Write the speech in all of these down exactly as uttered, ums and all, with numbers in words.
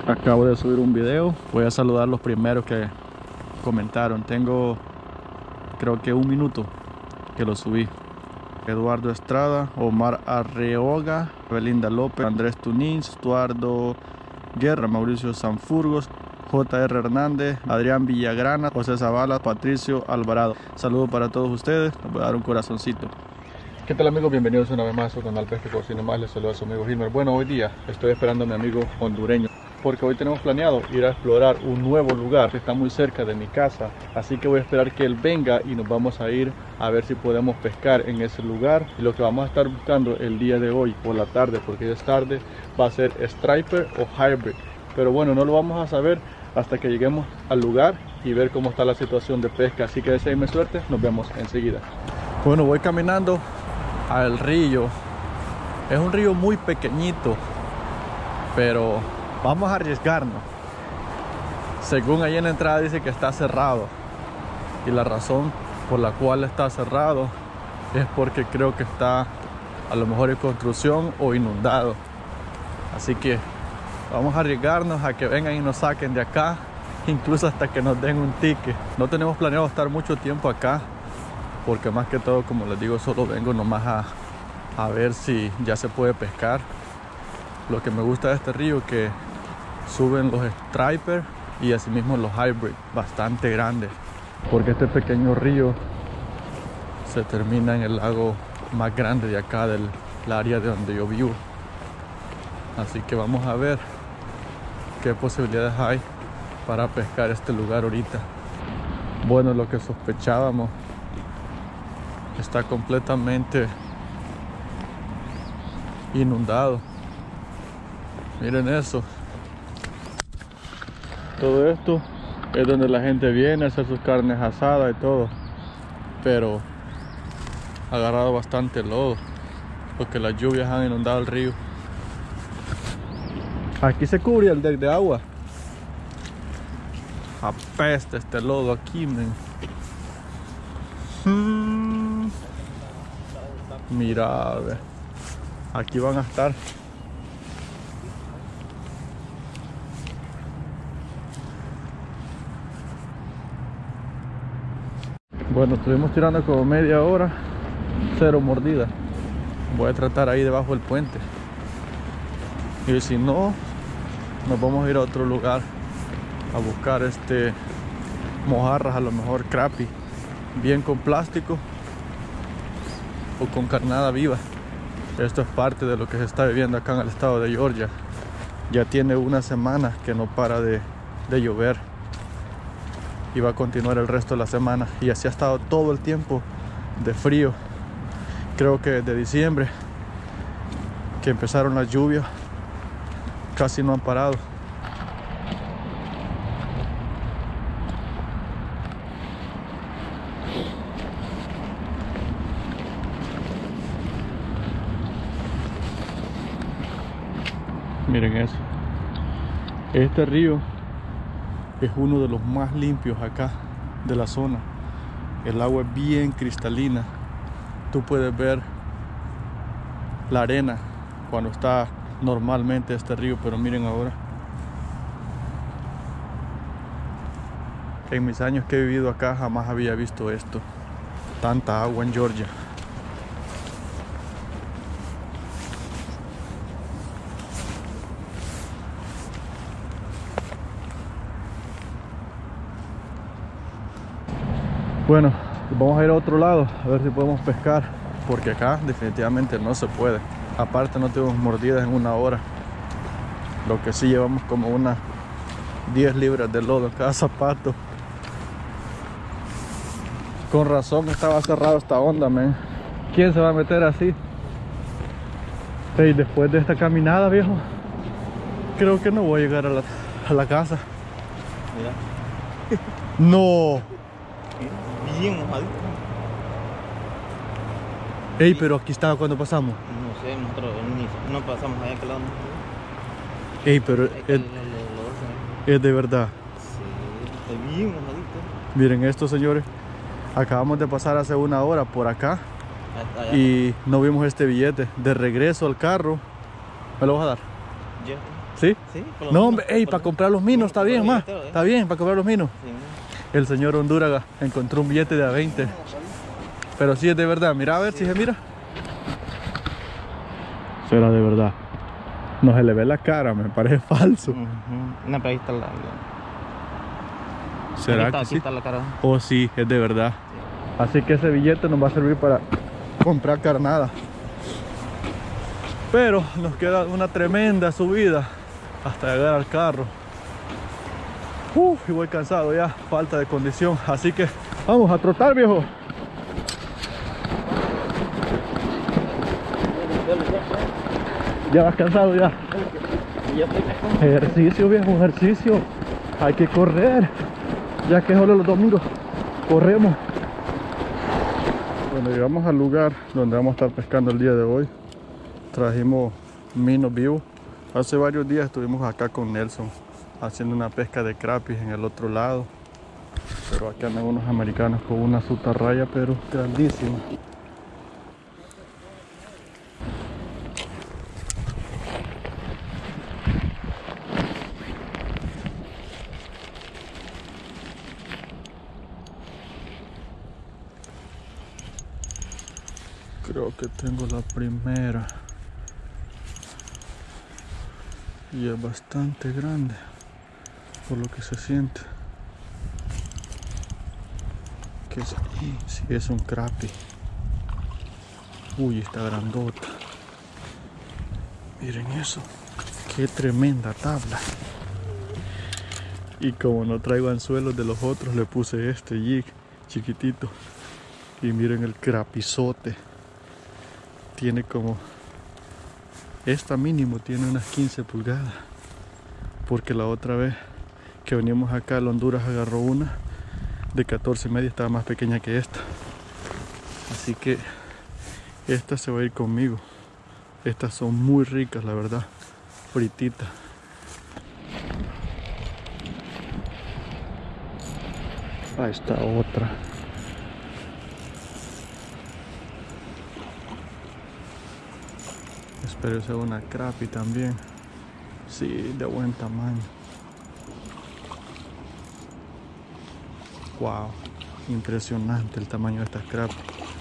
Acabo de subir un video. Voy a saludar a los primeros que comentaron. Tengo creo que un minuto que lo subí. Eduardo Estrada, Omar Arreoga, Belinda López, Andrés Tunís, Estuardo Guerra, Mauricio Sanfurgos, J R Hernández, Adrián Villagrana, José Zavala, Patricio Alvarado. Saludos para todos ustedes. Les voy a dar un corazoncito. ¿Qué tal, amigos? Bienvenidos una vez más a su canal Pesca Cocina Más. Les saluda a su amigo Gilmer. Bueno, hoy día estoy esperando a mi amigo hondureño, porque hoy tenemos planeado ir a explorar un nuevo lugar que está muy cerca de mi casa. Así que voy a esperar que él venga y nos vamos a ir a ver si podemos pescar en ese lugar. Y lo que vamos a estar buscando el día de hoy por la tarde, porque ya es tarde, va a ser striper o hybrid. Pero bueno, no lo vamos a saber hasta que lleguemos al lugar y ver cómo está la situación de pesca. Así que deseenme suerte, nos vemos enseguida. Bueno, voy caminando al río. Es un río muy pequeñito, pero vamos a arriesgarnos. Según ahí en la entrada dice que está cerrado, y la razón por la cual está cerrado es porque creo que está a lo mejor en construcción o inundado. Así que vamos a arriesgarnos a que vengan y nos saquen de acá, incluso hasta que nos den un ticket. No tenemos planeado estar mucho tiempo acá, porque más que todo, como les digo, solo vengo nomás a, a ver si ya se puede pescar. Lo que me gusta de este río es que suben los striper y asimismo los hybrid bastante grandes, porque este pequeño río se termina en el lago más grande de acá del área de donde yo vivo. Así que vamos a ver qué posibilidades hay para pescar este lugar ahorita. Bueno, lo que sospechábamos está completamente inundado. Miren eso. Todo esto es donde la gente viene a hacer sus carnes asadas y todo, pero ha agarrado bastante lodo porque las lluvias han inundado el río. Aquí se cubre el deck de agua. Apesta este lodo aquí, men. Hmm. Mira, a ver. Aquí van a estar. Bueno, estuvimos tirando como media hora, cero mordida. Voy a tratar ahí debajo del puente, y si no, nos vamos a ir a otro lugar a buscar este mojarras, a lo mejor crappie, bien con plástico o con carnada viva. Esto es parte de lo que se está viviendo acá en el estado de Georgia. Ya tiene una semana que no para de, de llover, y va a continuar el resto de la semana, y así ha estado todo el tiempo de frío. Creo que desde diciembre que empezaron las lluvias casi no han parado. Miren eso. Este río es uno de los más limpios acá de la zona. El agua es bien cristalina. Tú puedes ver la arena cuando está normalmente este río, pero miren ahora. En mis años que he vivido acá jamás había visto esto. Tanta agua en Georgia. Bueno, vamos a ir a otro lado a ver si podemos pescar, porque acá definitivamente no se puede. Aparte, no tenemos mordidas en una hora. Lo que sí, llevamos como unas diez libras de lodo en cada zapato. Con razón estaba cerrado esta onda, man. ¿Quién se va a meter así? Hey, después de esta caminada, viejo, creo que no voy a llegar a la, a la casa. Mira. No. Bien mojadito. Ey, pero aquí estaba cuando pasamos. No sé, nosotros ni, no pasamos allá que lado. Ey, pero es, es, es de verdad. Sí, está bien mojadito. Miren esto, señores. Acabamos de pasar hace una hora por acá. Allá. Y no vimos este billete. De regreso al carro. ¿Me lo vas a dar? Ya. ¿Sí? Sí, por lo No, menos, hombre, ey, por para lo- comprar los minos, está por bien, los más. billeteros, ¿eh? Está bien, para comprar los minos. Sí. El señor Hondúraga encontró un billete de a veinte. Pero sí es de verdad. Mira a ver si se mira. Será de verdad. No se le ve la cara, me parece falso. Ujú. No, pero ahí está la... la- ¿Será aquí está, que aquí sí? está la cara. Oh, sí, es de verdad. Así que ese billete nos va a servir para comprar carnada. Pero nos queda una tremenda subida hasta llegar al carro. Uf, y voy cansado ya, falta de condición. Así que vamos a trotar, viejo. Ya vas cansado ya. Ejercicio, viejo, ejercicio. Hay que correr. Ya que solo los domingos corremos. Bueno, llegamos al lugar donde vamos a estar pescando el día de hoy. Trajimos minos vivos. Hace varios días estuvimos acá con Nelson haciendo una pesca de crapis en el otro lado. Pero aquí andan unos americanos con una sutarraya, pero grandísima. Creo que tengo la primera. Y es bastante grande, por lo que se siente. ¿Qué es? Sí, es un crappie. Uy, está grandota. Miren eso. Qué tremenda tabla. Y como no traigo anzuelos de los otros, le puse este jig chiquitito. Y miren el crapizote. Tiene como... Esta mínimo tiene unas quince pulgadas. Porque la otra vez que veníamos acá, el Honduras agarró una de catorce y media, estaba más pequeña que esta. Así que esta se va a ir conmigo. Estas son muy ricas, la verdad. Frititas. Ahí está otra. Espero que sea una crappie también. Sí, de buen tamaño. Wow, impresionante el tamaño de estas crappie.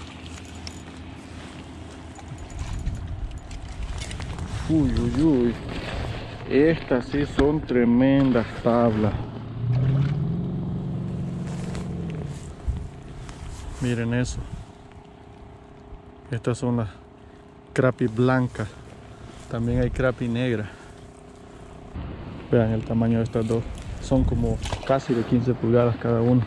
Uy, uy, uy. Estas sí son tremendas tablas. Miren eso. Estas son las crappie blancas. También hay crappie negra. Vean el tamaño de estas dos. Son como casi de quince pulgadas cada uno.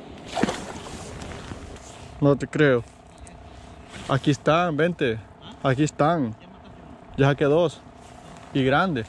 No te creo. Aquí están, vente. Aquí están. Ya saqué dos. Y grandes.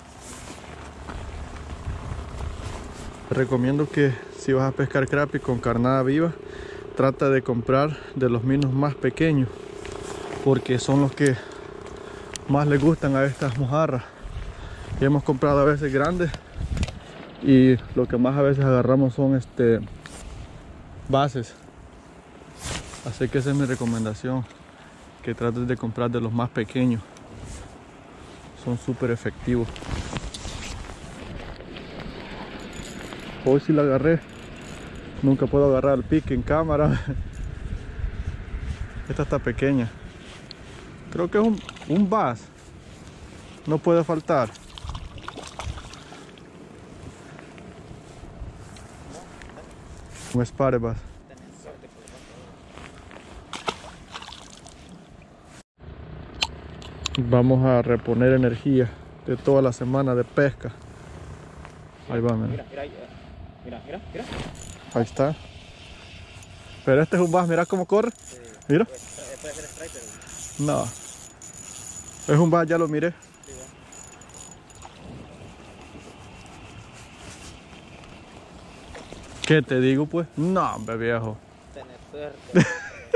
Te recomiendo que si vas a pescar crappie con carnada viva, trata de comprar de los minos más pequeños. Porque son los que más les gustan a estas mojarras. Y hemos comprado a veces grandes. Y lo que más a veces agarramos son este bases. Así que esa es mi recomendación, que trates de comprar de los más pequeños. Son súper efectivos. Hoy sí la agarré. Nunca puedo agarrar el pique en cámara. Esta está pequeña. Creo que es un, un bass. No puede faltar. Un spare bass. Vamos a reponer energía de toda la semana de pesca. Ahí va, mira. Mira, mira, mira, mira, mira. Ahí está. Pero este es un bass, mira cómo corre. Sí. Mira. Puede ser striper. No. Es un bass, ya lo miré. Sí, va. ¿Qué te digo pues? No, hombre viejo. Tenés suerte.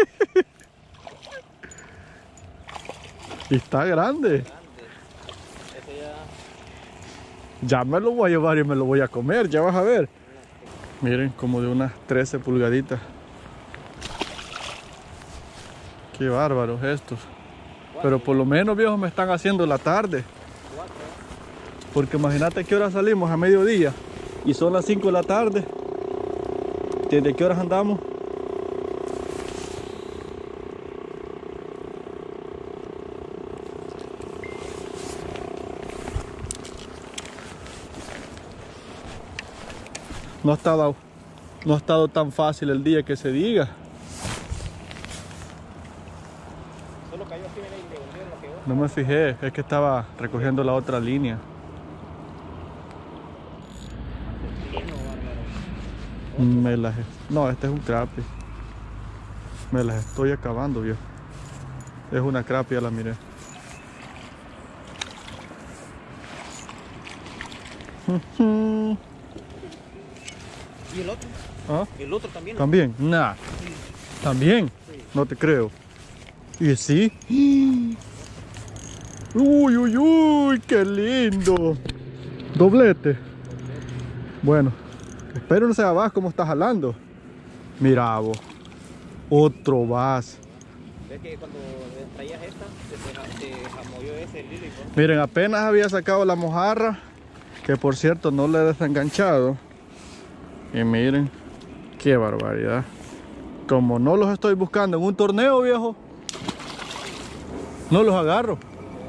Y está grande. Grande. Ese ya... Ya me lo voy a llevar y me lo voy a comer, ya vas a ver. Miren, como de unas trece pulgaditas. Qué bárbaros estos. Pero por lo menos, viejos, me están haciendo la tarde. Cuatro. Porque imagínate qué hora salimos a mediodía y son las cinco de la tarde. ¿Desde qué horas andamos? No ha estado, no ha estado tan fácil el día que se diga. Solo cayó así, mira, y le volvieron lo que vos. No me fijé, es que estaba recogiendo la otra línea. Lleno, bárbaro. Me las... No, este es un crappie. Me las estoy acabando, viejo. Es una crappie, ya la miré. ¿Y el otro? ¿Ah? ¿El otro también? ¿no? ¿También? Nah. ¿También? Sí. No te creo. ¿Y sí? Uy, uy, uy, qué lindo. Doblete. Bueno, espero no sea vas como está jalando. Mira vos. Otro vas. ¿Ves que cuando traías esta, se, se, se jamoyó ese el hilo y todo? Miren, apenas había sacado la mojarra, que por cierto no le he desenganchado. Y miren, qué barbaridad. Como no los estoy buscando en un torneo, viejo, no los agarro.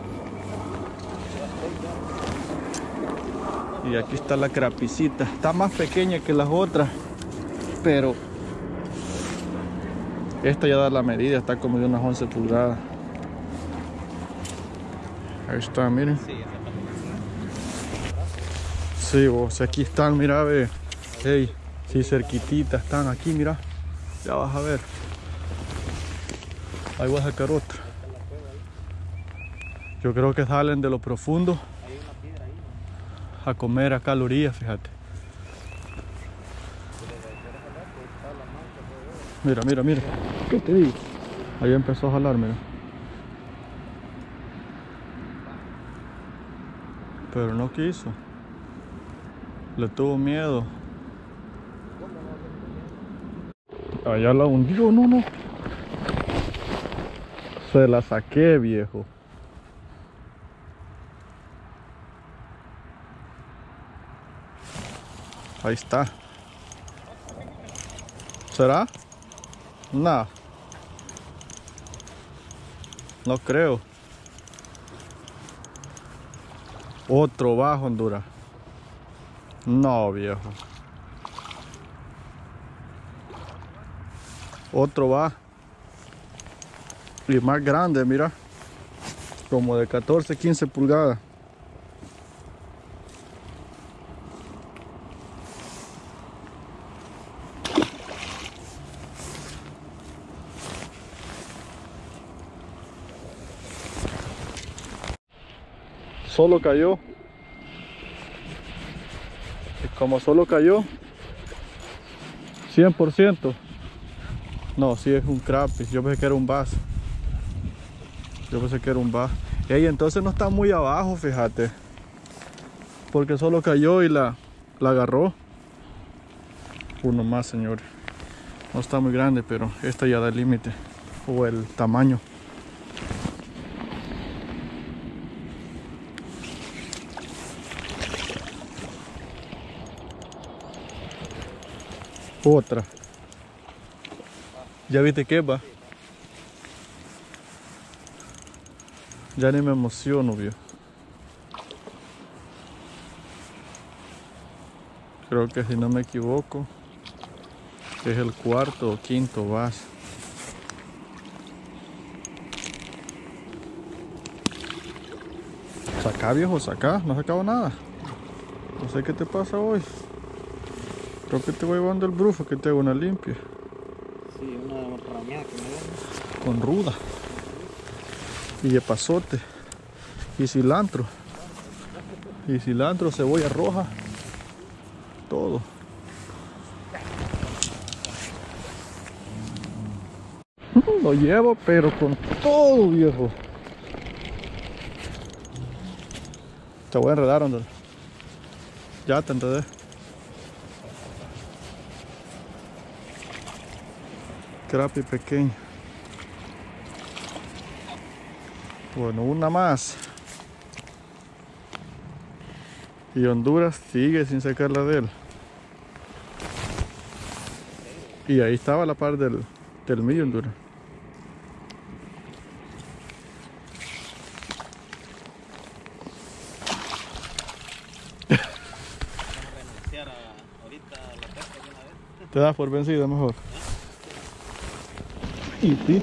Y aquí está la crapicita. Está más pequeña que las otras, pero esta ya da la medida, está como de unas once pulgadas. Ahí está, miren. Sí, esa está Sí, vos, aquí están, mira, ve. Hey, sí, cerquititas están aquí, mira. Ya vas a ver. Ahí voy a sacar otra. Yo creo que salen de lo profundo hay una piedra ahí. a comer a calorías, fíjate. Mira, mira, mira. ¿Qué te digo? Ahí empezó a jalar, mira. Pero no quiso. Le tuvo miedo. Allá la hundió, no, no. Se la saqué, viejo. Ahí está. ¿Será? No. No creo. Otro bajo, Honduras. No, viejo. Otro va. Y más grande, mira. Como de catorce, quince pulgadas. Solo cayó. Y como solo cayó, cien por ciento. No, sí es un crappie. Yo pensé que era un bass. Yo pensé que era un bass. Ey, entonces no está muy abajo, fíjate. Porque solo cayó y la, la agarró. Uno más, señores. No está muy grande, pero esta ya da el límite. O el tamaño. Otra. ¿Ya viste qué va? Ya ni me emociono, viejo. Creo que si no me equivoco, es el cuarto o quinto vas. Saca, viejo, saca. No he sacado nada. No sé qué te pasa hoy. Creo que te voy llevando el brufo, que te hago una limpia. Sí, una rameada que me dio. Con ruda. Y de pasote. Y cilantro. Y cilantro, cebolla roja. Todo. Lo llevo, pero con todo, viejo. Te voy a enredar, Andrés. Ya te enredé. Crappie pequeño. Bueno, una más. Y Honduras sigue sin sacarla de él. Y ahí estaba la par del, del millo Honduras. ¿Te das por vencida mejor? Y sí.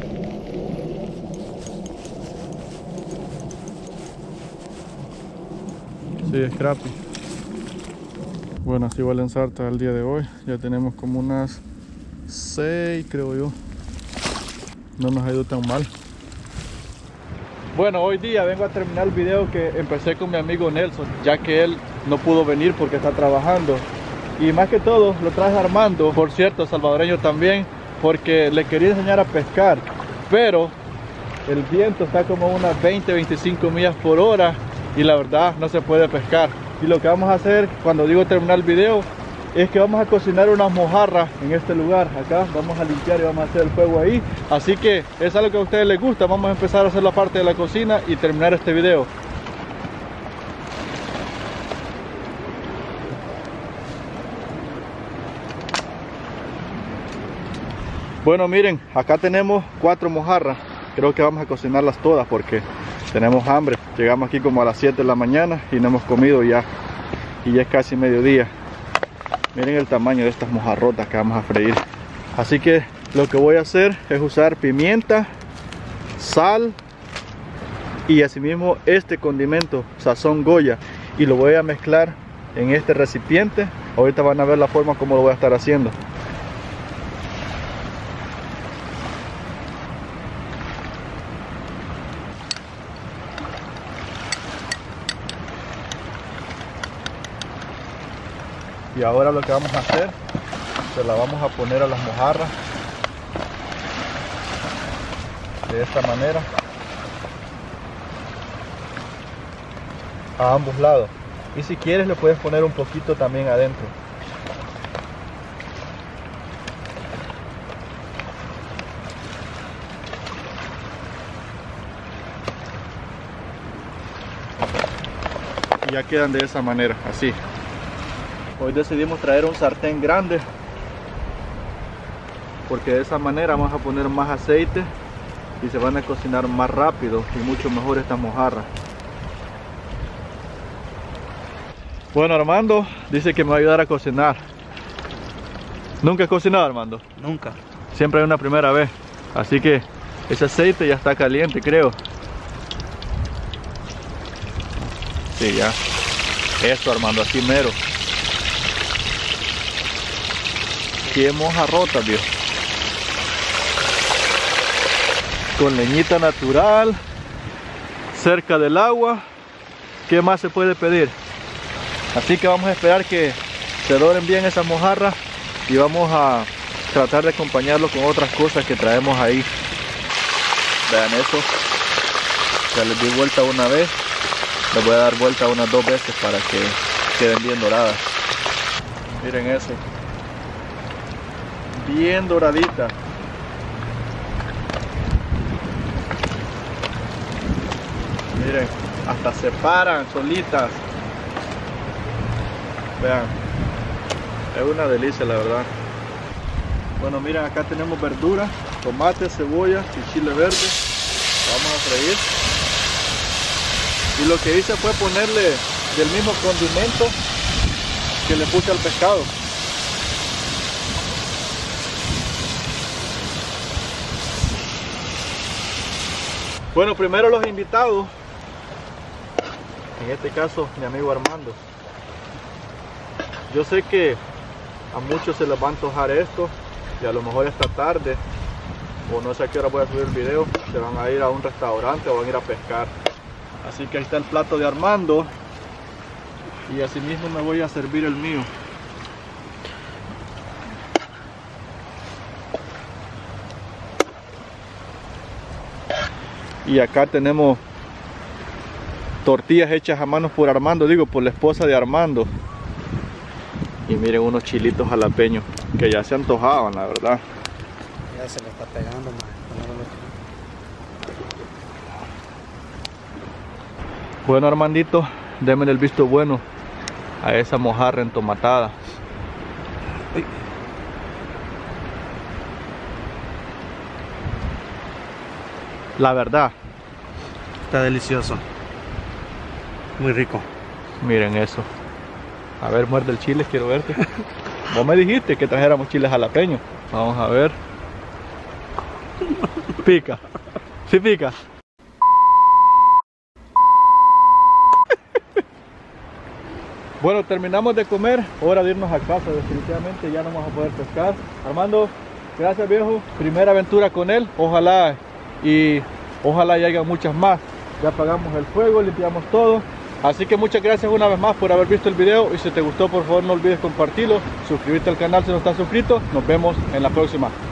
Sí, es crappy. Bueno, así valen sartas al día de hoy. Ya tenemos como unas seis, creo yo. No nos ha ido tan mal. Bueno, hoy día vengo a terminar el video que empecé con mi amigo Nelson, ya que él no pudo venir porque está trabajando. Y más que todo lo traje Armando, por cierto, salvadoreño también, porque le quería enseñar a pescar, pero el viento está como unas veinte a veinticinco millas por hora y la verdad no se puede pescar. Y lo que vamos a hacer cuando digo terminar el video es que vamos a cocinar unas mojarras en este lugar. Acá vamos a limpiar y vamos a hacer el fuego ahí, así que es algo que a ustedes les gusta. Vamos a empezar a hacer la parte de la cocina y terminar este video. Bueno, miren, acá tenemos cuatro mojarras. Creo que vamos a cocinarlas todas porque tenemos hambre. Llegamos aquí como a las siete de la mañana y no hemos comido ya. Y ya es casi mediodía. Miren el tamaño de estas mojarrotas que vamos a freír. Así que lo que voy a hacer es usar pimienta, sal y asimismo este condimento, sazón Goya. Y lo voy a mezclar en este recipiente. Ahorita van a ver la forma como lo voy a estar haciendo. Y ahora lo que vamos a hacer, se la vamos a poner a las mojarras de esta manera, a ambos lados. Y si quieres le puedes poner un poquito también adentro. Y ya quedan de esa manera, así. Hoy decidimos traer un sartén grande porque de esa manera vamos a poner más aceite y se van a cocinar más rápido y mucho mejor estas mojarras. Bueno, Armando dice que me va a ayudar a cocinar. ¿Nunca has cocinado, Armando? Nunca. Siempre hay una primera vez. Así que ese aceite ya está caliente, creo. Sí, ya. Eso, Armando, así mero. Qué mojarrota, Dios. Con leñita natural, cerca del agua. ¿Qué más se puede pedir? Así que vamos a esperar que se doren bien esas mojarras y vamos a tratar de acompañarlo con otras cosas que traemos ahí. Vean eso. Ya les di vuelta una vez. Les voy a dar vuelta unas dos veces para que queden bien doradas. Miren eso. Bien doradita. Miren, hasta se paran solitas. Vean, es una delicia la verdad. Bueno, miren, acá tenemos verduras, tomate, cebolla y chile verde. Vamos a freír. Y lo que hice fue ponerle del mismo condimento que le puse al pescado. Bueno, primero los invitados, en este caso mi amigo Armando. Yo sé que a muchos se les va a antojar esto y a lo mejor esta tarde o no sé a qué hora voy a subir el video, se van a ir a un restaurante o van a ir a pescar. Así que ahí está el plato de Armando y así mismo me voy a servir el mío. Y acá tenemos tortillas hechas a mano por Armando, digo por la esposa de Armando. Y miren unos chilitos jalapeños que ya se antojaban, la verdad. Ya se le está pegando, man. Bueno, Armandito, denme el visto bueno a esa mojarra entomatada. Uy. La verdad, está delicioso, muy rico. Miren eso. A ver, muerde el chile, quiero verte. Vos me dijiste que trajéramos chiles jalapeños. Vamos a ver. Pica. Sí pica. Bueno, terminamos de comer. Hora de irnos a casa. Definitivamente ya no vamos a poder pescar. Armando, gracias viejo. Primera aventura con él. Ojalá y ojalá y haya muchas más. Ya apagamos el fuego, limpiamos todo. Así que muchas gracias una vez más por haber visto el video. Y si te gustó, por favor no olvides compartirlo. Suscribirte al canal si no estás suscrito. Nos vemos en la próxima.